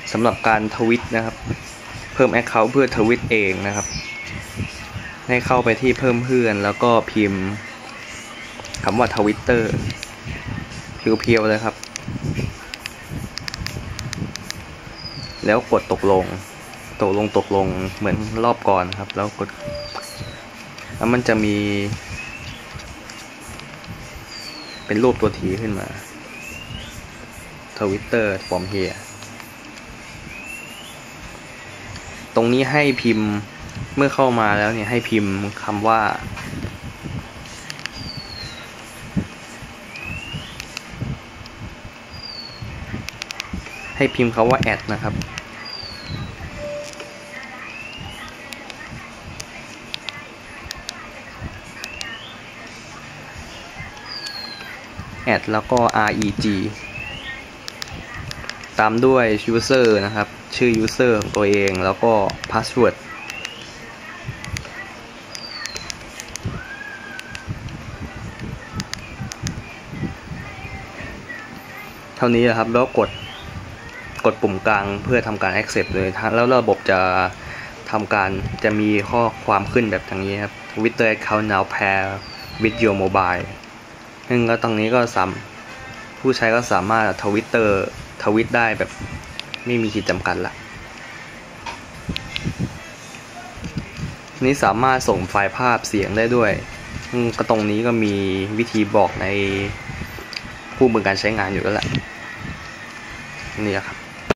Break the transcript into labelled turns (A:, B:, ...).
A: สำหรับการทวิตนะครับเพิ่ม Account เพื่อทวิตเองนะครับให้เข้าไปที่เพิ่มเพื่อนแล้วก็พิมพ์คำว่า Twitter เพียวๆเลยครับแล้วกดตกลงเหมือนรอบก่อนครับแล้วกดแล้วมันจะมีเป็นรูปตัวทีขึ้นมา Twitter from here ตรงนี้ให้พิมพ์เมื่อเข้ามาแล้วเนี่ยให้พิมพ์คำว่าแอดนะครับแอดแล้วก็ reg ตามด้วย user นะครับชื่อ user ของตัวเองแล้วก็ password เท่านี้นะครับแล้วกดปุ่มกลางเพื่อทำการ accept เลยแล้วระบบจะมีข้อความขึ้นแบบอย่างนี้ครับ Twitter account now pair with your mobile ซึ่งก็ตรงนี้ก็ผู้ใช้ก็สามารถทวิตได้แบบไม่มีขีดจำกัดละนี้สามารถส่งไฟล์ภาพเสียงได้ด้วยก็ตรงนี้ก็มีวิธีบอกในคู่มือการใช้งานอยู่แล้วแหละนี่ครับ